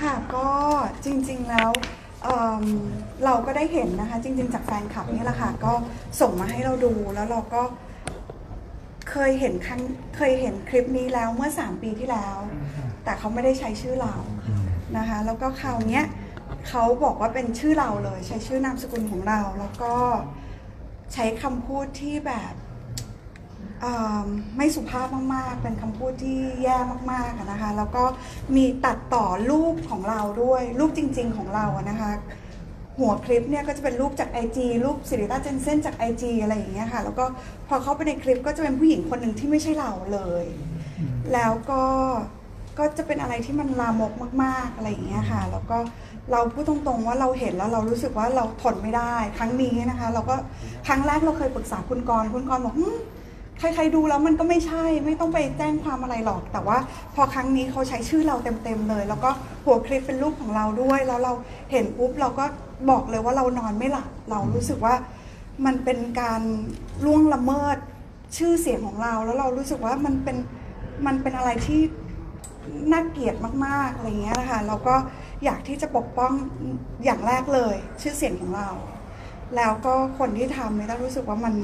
ค่ะก็จริงๆแล้วเราก็ได้เห็นนะคะจริงๆจากแฟนคลับนี่แหละค่ะก็ส่งมาให้เราดูแล้วเราก็เคยเห็นคลิปนี้แล้วเมื่อ3 ปีที่แล้วแต่เขาไม่ได้ใช้ชื่อเรานะคะแล้วก็คราวนี้เขาบอกว่าเป็นชื่อเราเลยใช้ชื่อนามสกุลของเราแล้วก็ใช้คำพูดที่แบบไม่สุภาพมากๆเป็นคำพูดที่แย่มากๆนะคะแล้วก็มีตัดต่อรูปของเราด้วยรูปจริงๆของเรานะคะหัวคลิปเนี่ยก็จะเป็นรูปจาก IG รูปสิริต้าเจนเซ่นจาก IG อะไรอย่างเงี้ยค่ะแล้วก็พอเข้าไปในคลิปก็จะเป็นผู้หญิงคนหนึ่งที่ไม่ใช่เราเลยแล้วก็จะเป็นอะไรที่มันลามกมากๆอะไรอย่างเงี้ยค่ะแล้วก็เราพูดตรงๆว่าเราเห็นแล้วเรารู้สึกว่าเราทนไม่ได้ครั้งนี้นะคะเราก็ครั้งแรกเราเคยปรึกษาคุณกรณ์บอกใครๆดูแล้วมันก็ไม่ใช่ไม่ต้องไปแจ้งความอะไรหรอกแต่ว่าพอครั้งนี้เขาใช้ชื่อเราเต็มๆเลยแล้วก็หัวคลิปเป็นรูปของเราด้วยแล้วเราเห็นปุ๊บเราก็บอกเลยว่าเรานอนไม่หลับเรารู้สึกว่ามันเป็นการล่วงละเมิดชื่อเสียงของเราแล้วเรารู้สึกว่ามันเป็นอะไรที่น่าเกลียดมากๆอะไรเงี้ยนะคะเราก็อยากที่จะปกป้องอย่างแรกเลยชื่อเสียงของเราแล้วก็คนที่ทำเนี่ยต้องรู้สึกว่ามัน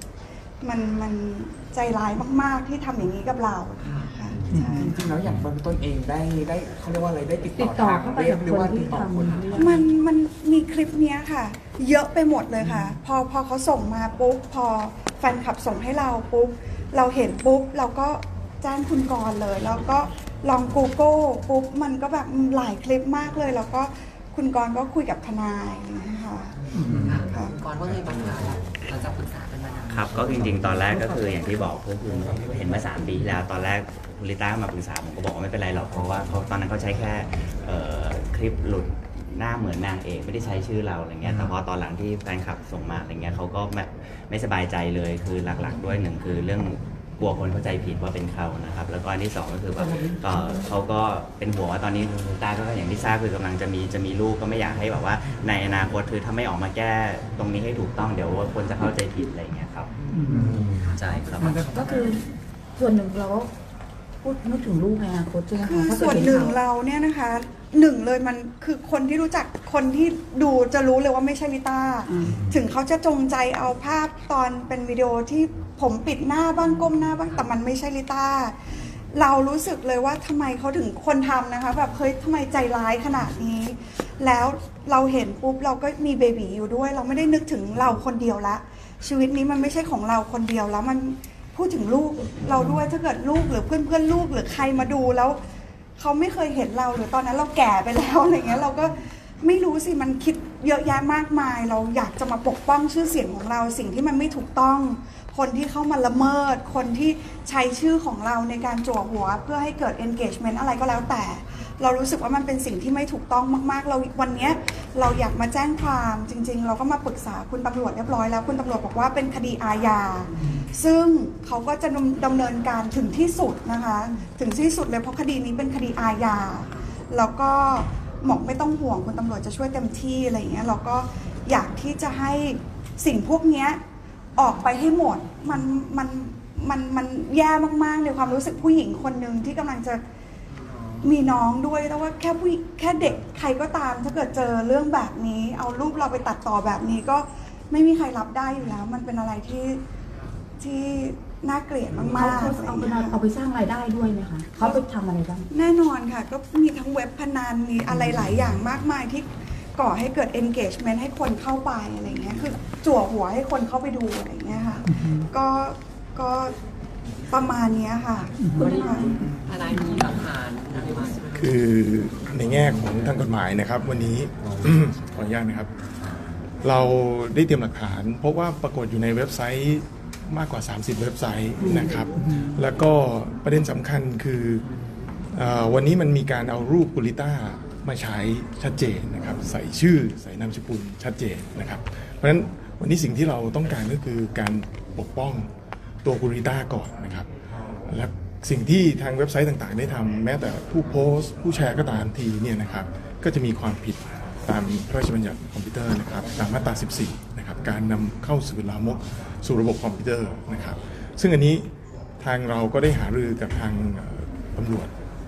ใจร้ายมากๆที่ทำอย่างนี้กับเราค่ะจริงๆแล้วอย่างเบื้องต้นเองได้เขาเรียกว่าอะไรได้ติดต่อเข้าไปกับหรือว่าติดต่อคนมันมีคลิปเนี้ยค่ะเยอะไปหมดเลยค่ะพอเขาส่งมาปุ๊บพอแฟนคลับส่งให้เราปุ๊บเราเห็นปุ๊บเราก็แจ้งคุณกรณ์เลยแล้วก็ลอง Google ปุ๊บมันก็แบบหลายคลิปมากเลยแล้วก็คุณกรณ์ก็คุยกับทนายนะคะก่อนว่าไงบ้างคะเราจะปรึกษากันมานานครับก็จริงๆตอนแรกก็คืออย่างที่บอกก็คือเห็นมา3 ปีที่แล้วตอนแรกคุณลิต้ามาปรึกษาผมก็บอกว่าไม่เป็นไรหรอกเพราะว่าเขาตอนนั้นเขาใช้แค่คลิปหลุดหน้าเหมือนนางเอกไม่ได้ใช้ชื่อเราอะไรเงี้ยแต่พอตอนหลังที่แฟนคลับส่งมาอะไรเงี้ยเขาก็ไม่สบายใจเลยคือหลักๆด้วยหนึ่งคือเรื่องกลัวคนเข้าใจผิดว่าเป็นเขานะครับแล้วก็อันที่2ก็คือแบบเขาก็เป็นห่วงว่าตอนนี้ลิต้าก็อย่างที่ทราบคือกำลังจะมีลูกก็ไม่อยากให้แบบว่าในอนาคตคือถ้าไม่ออกมาแก้ตรงนี้ให้ถูกต้องเดี๋ยวคนจะเข้าใจผิดอะไรเงี้ยครับใช่ครับก็คือส่วนหนึ่งเราพูดนึกถึงลูกในอนาคตใช่ไหมคะส่วนหนึ่งเราเนี่ยนะคะหนึ่งเลยมันคือคนที่รู้จักคนที่ดูจะรู้เลยว่าไม่ใช่ลิต้าถึงเขาจะจงใจเอาภาพตอนเป็นวิดีโอที่ผมปิดหน้าบ้างก้มหน้าบ้างแต่มันไม่ใช่ลิต้าเรารู้สึกเลยว่าทำไมเขาถึงคนทำนะคะแบบเฮ้ยทำไมใจร้ายขนาดนี้แล้วเราเห็นปุ๊บเราก็มีเบบีอยู่ด้วยเราไม่ได้นึกถึงเราคนเดียวละชีวิตนี้มันไม่ใช่ของเราคนเดียวแล้วมันพูดถึงลูกเราด้วยถ้าเกิดลูกหรือเพื่อนลูกหรือใครมาดูแล้วเขาไม่เคยเห็นเราหรือตอนนั้นเราแก่ไปแล้วอะไรเงี้ยเราก็ไม่รู้สิมันคิดเยอะแยะมากมายเราอยากจะมาปกป้องชื่อเสียงของเราสิ่งที่มันไม่ถูกต้องคนที่เข้ามาละเมิดคนที่ใช้ชื่อของเราในการจั่วหัวเพื่อให้เกิด engagement อะไรก็แล้วแต่เรารู้สึกว่ามันเป็นสิ่งที่ไม่ถูกต้องมากๆเราวันนี้เราอยากมาแจ้งความจริงๆเราก็มาปรึกษาคุณตำรวจเรียบร้อยแล้วคุณตำรวจบอกว่าเป็นคดีอาญาซึ่งเขาก็จะดำเนินการถึงที่สุดนะคะถึงที่สุดเลยเพราะคดีนี้เป็นคดีอาญาแล้วก็หมอกไม่ต้องห่วงคุณตำรวจจะช่วยเต็มที่อะไรอย่างเงี้ยเราก็อยากที่จะให้สิ่งพวกนี้ออกไปให้หมดมันแย่มากๆในความรู้สึกผู้หญิงคนหนึ่งที่กำลังจะมีน้องด้วยแต่ว่าแค่เด็กใครก็ตามถ้าเกิดเจอเรื่องแบบนี้เอารูปเราไปตัดต่อแบบนี้ก็ไม่มีใครรับได้อยู่แล้วมันเป็นอะไรที่น่าเกลียดมากๆเอาไปสร้างรายได้ด้วยไหมคะเขาไปทำอะไรบ้างแน่นอนค่ะก็มีทั้งเว็บพนันมีอะไรหลายอย่างมากมายที่ก่อให้เกิด engagement ให้คนเข้าไปอะไรเงี้ยคือจั่วหัวให้คนเข้าไปดูอะไรเงี้ยค่ะก็ประมาณนี้ค่ะทนายมีหลักฐานอะไรมาคือในแง่ของทางกฎหมายนะครับวันนี้ ขออนุญาตนะครับเราได้เตรียมหลักฐานเพราะว่าปรากฏอยู่ในเว็บไซต์มากกว่า30เว็บไซต์นะครับแล้วก็ประเด็นสำคัญคือวันนี้มันมีการเอารูปกุลิต้ามาใช้ชัดเจนนะครับใส่ชื่อใส่นามสกุลชัดเจนนะครับเพราะฉะนั้นวันนี้สิ่งที่เราต้องการก็คือการปกป้องตัวกุลิต้าก่อนนะครับและสิ่งที่ทางเว็บไซต์ต่างๆได้ทำแม้แต่ผู้โพสต์ผู้แชร์ก็ตามทีเนี่ยนะครับก็จะมีความผิดตามพระราชบัญญัติคอมพิวเตอร์นะครับตามมาตรา14นะครับการนำเข้าสื่อลามกสู่ระบบคอมพิวเตอร์นะครับซึ่งอันนี้ทางเราก็ได้หารือกับทางตำรวจ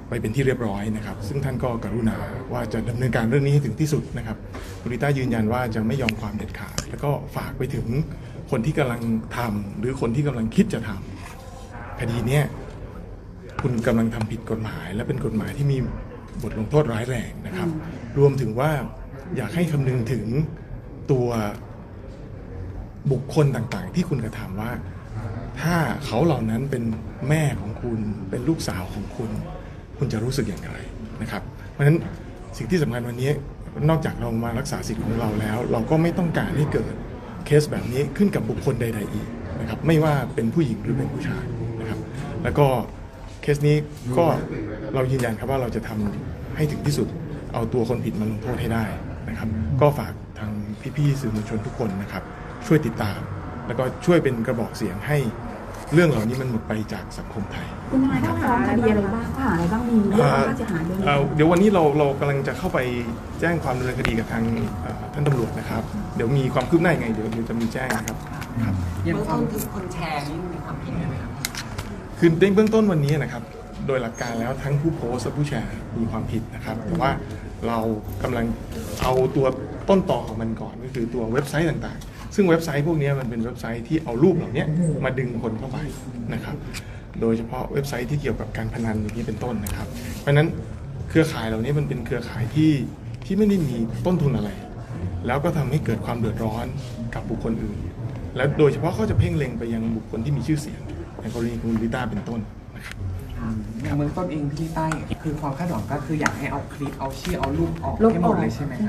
ไปเป็นที่เรียบร้อยนะครับซึ่งท่านก็กรุณาว่าจะดำเนินการเรื่องนี้ให้ถึงที่สุดนะครับคุณลิต้ายืนยันว่าจะไม่ยอมความเด็ดขาดแล้วก็ฝากไปถึงคนที่กำลังทำหรือคนที่กำลังคิดจะทำคดีเนี้ยคุณกำลังทำผิดกฎหมายและเป็นกฎหมายที่มีบทลงโทษร้ายแรงนะครับรวมถึงว่าอยากให้คำนึงถึงตัวบุคคลต่างๆที่คุณกระทำว่าถ้าเขาเหล่านั้นเป็นแม่ของคุณเป็นลูกสาวของคุณคุณจะรู้สึกอย่างไรนะครับเพราะฉะนั้นสิ่งที่สำคัญวันนี้นอกจากเรามารักษาสิทธิ์ของเราแล้วเราก็ไม่ต้องการให้เกิดเคสแบบนี้ขึ้นกับบุคคลใดๆอีกนะครับไม่ว่าเป็นผู้หญิงหรือเป็นผู้ชายนะครับแล้วก็เคสนี้ก็เรายืนยันครับว่าเราจะทำให้ถึงที่สุดเอาตัวคนผิดมาลงโทษให้ได้นะครับก็ฝากทางพี่ๆสื่อมวลชนทุกคนนะครับช่วยติดตามแล้วก็ช่วยเป็นกระบอกเสียงให้เรื่องเหล่านี้มันหมดไปจากสังคมไทยคุณนายต้องฟ้องคดีอะไรบ้างข้อหาอะไรบ้างมีเรื่องค่าเสียหายด้วยไหมเดี๋ยววันนี้เรากำลังจะเข้าไปแจ้งความดำเนินคดีกับทางท่านตำรวจนะครับเดี๋ยวมีความคืบหน้ายังไงเดี๋ยวจะมีแจ้งนะครับครับเบื้องต้นคือคนแชร์นี่มีความผิดไหมครับคือในเบื้องต้นวันนี้นะครับโดยหลักการแล้วทั้งผู้โพสต์และผู้แชร์มีความผิดนะครับแต่ว่าเรากำลังเอาตัวต้นต่อของมันก่อนก็คือตัวเว็บไซต์ต่างๆซึ่งเว็บไซต์พวกนี้มันเป็นเว็บไซต์ที่เอารูปเหล่านี้มาดึงคนเข้าไปนะครับโดยเฉพาะเว็บไซต์ที่เกี่ยวกับการพนันอย่างนี้เป็นต้นนะครับเพราะฉะนั้นเครือข่ายเหล่านี้มันเป็นเครือข่ายที่ไม่ได้มีต้นทุนอะไรแล้วก็ทำให้เกิดความเดือดร้อนกับบุคคลอื่นแล้วโดยเฉพาะเขาจะเพ่งเล็งไปยังบุคคลที่มีชื่อเสียงในกรณีคุณลิต้าเป็นต้นนะครับเมืองต้นเองพี่ใต้คือความคาดหวังก็คืออยากให้เอาคลิปเอาชื่อเอารูปออกลบให้อหมอกดเลยใช่ไหมคะ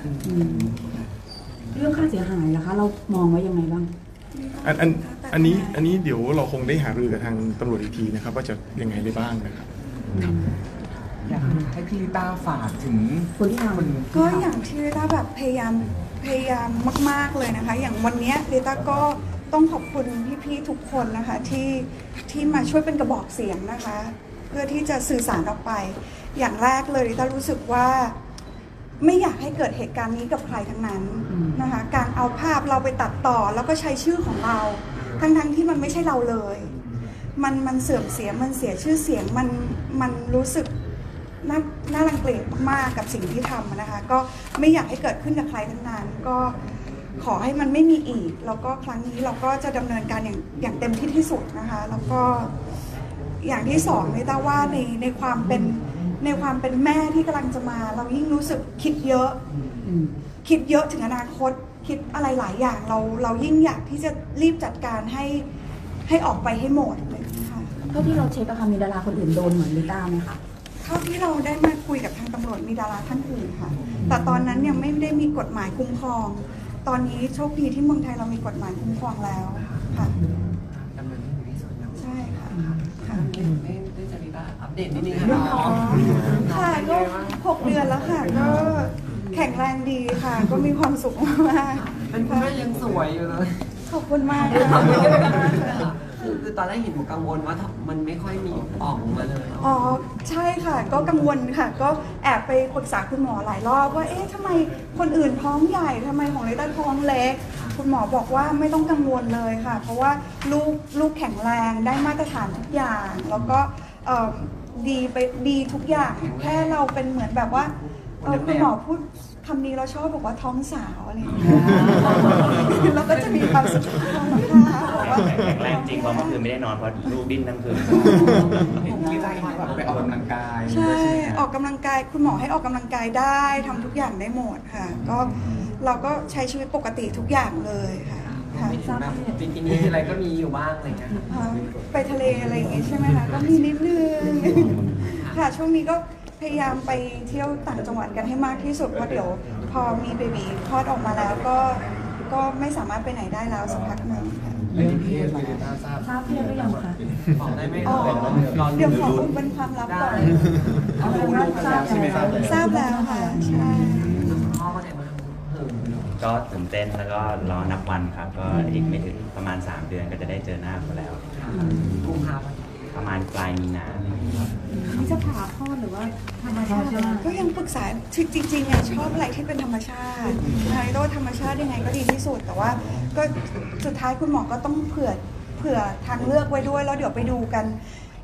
เรื่องค่าเสียหายล่ะคะ เรามองไว้ยังไงบ้างอันนี้เดี๋ยวเราคงได้หารือกับทางตำรวจอีกทีนะครับว่าจะยังไงได้บ้างนะครับอยากให้พี่ลิต้าฝากถึงคนที่ทำคนก็อย่างที่ลิต้าแบบพยายามมากๆเลยนะคะอย่างวันนี้ลิต้าก็ต้องขอบคุณพี่ๆทุกคนนะคะที่มาช่วยเป็นกระบอกเสียงนะคะเพื่อที่จะสื่อสารออกไปอย่างแรกเลยลิต้ารู้สึกว่าไม่อยากให้เกิดเหตุการณ์นี้กับใครทั้งนั้นนะคะการเอาภาพเราไปตัดต่อแล้วก็ใช้ชื่อของเราทั้งที่มันไม่ใช่เราเลยมันเสื่อมเสียมันเสียชื่อเสียงมันรู้สึกน่ารังเกียจมากๆกับสิ่งที่ทำนะคะก็ไม่อยากให้เกิดขึ้นกับใครทั้งนั้นก็ขอให้มันไม่มีอีกแล้วก็ครั้งนี้เราก็จะดำเนินการอย่างเต็มที่ที่สุดนะคะแล้วก็อย่างที่สองลิต้าว่าในความเป็นแม่ที่กำลังจะมาเรายิ่งรู้สึกคิดเยอะถึงอนาคตคิดอะไรหลายอย่างเรายิ่งอยากที่จะรีบจัดการให้ออกไปให้หมดเลยค่ะเท่าที่เราเช็คอะค่ะมีดาราคนอื่นโดนเหมือนลิต้าไหมคะเท่าที่เราได้มาคุยกับทางตำรวจมีดาราท่านอื่นค่ะแต่ตอนนั้นยังไม่ได้มีกฎหมายคุ้มครองตอนนี้โชคดีที่เมืองไทยเรามีกฎหมายคุ้มครองแล้วค่ะดำเนินให้ถึงที่สุดนะใช่ค่ะค่ะได้จะมีว่าอัปเดตนิดนึงเรื่องท้องค่ะก็6 เดือนแล้วค่ะก็แข็งแรงดีค่ะ ก็มีความสุขมากเป็นคุณแม่ยังสวยอยู่เลยขอบคุณมากค่ะคือตอนแรกเห็นหนูกังวลว่ามันไม่ค่อยมีออกมาเลยอ๋อใช่ค่ะก็กังวลค่ะก็แอบไปปรึกษาคุณหมอหลายรอบว่าเอ๊ะทำไมคนอื่นท้องใหญ่ทำไมของลิต้าท้องเล็กคุณหมอบอกว่าไม่ต้องกังวลเลยค่ะ เพราะว่าลูกแข็งแรงได้มาตรฐานทุกอย่างแล้วก็ดีทุกอย่างแค่เราเป็นเหมือนแบบว่าคุณหมอพูดคำนี้เราชอบบอกว่าท้องสาวอะไรอย่างเงี้ยเราก็จะมีความสุขค่ะบอกว่าแข็งแรงจริงเพราะเมื่อคืนไม่ได้นอนเพราะลูกดิ้นทั้งคืนเห็นพี่ลิต้าเองแบบไปออกกำลังกายใช่ด้วยไหมออกกำลังกายคุณหมอให้ออกกำลังกายได้ทำทุกอย่างได้หมดค่ะก็เราก็ใช้ชีวิตปกติทุกอย่างเลยค่ะค่ะไม่ถึงแบบบิกินี่อะไรก็มีอยู่บ้างอะไรเงี้ยไปทะเลอะไรอย่างงี้ใช่ไหมคะก็มีนิดนึงค่ะช่วงนี้ก็พยายามไปเที่ยวต่างจังหวัดกันให้มากที่สุดเพราะเดี๋ยวพอมีเบบีคลอดออกมาแล้วก็ไม่สามารถไปไหนได้แล้วสักพักหนึ่งค่ะเรื่องเพศพี่ลิต้าทราบทราบเพศหรือยังคะบอกได้ไหมอ๋อรอเดี๋ยวขออุบเป็นความลับก่อนเอาเป็นว่าทราบแล้วทราบแล้วค่ะใช่พ่อก็ได้มาเออก็ตื่นเต้นแล้วก็รอนับวันครับก็อีกไม่ถึงประมาณ3 เดือนก็จะได้เจอหน้าเขาแล้วกุมภาพันธ์ประมาณปลายมีนานี่จะผ่าคลอดหรือว่าธรรมชาติก็ยังปรึกษาจริงๆอ่ะชอบอะไรที่เป็นธรรมชาติอะไรก็ธรรมชาติยังไงก็ดีที่สุดแต่ว่าก็สุดท้ายคุณหมอก็ต้องเผื่อทางเลือกไว้ด้วยแล้วเดี๋ยวไปดูกัน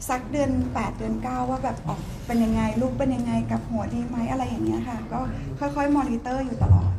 สักเดือน 8 เดือน 9 ว่าแบบออกเป็นยังไงลูกเป็นยังไงกับหัวดีไหมอะไรอย่างเงี้ยค่ะก็ค่อยๆมอนิเตอร์อยู่ตลอด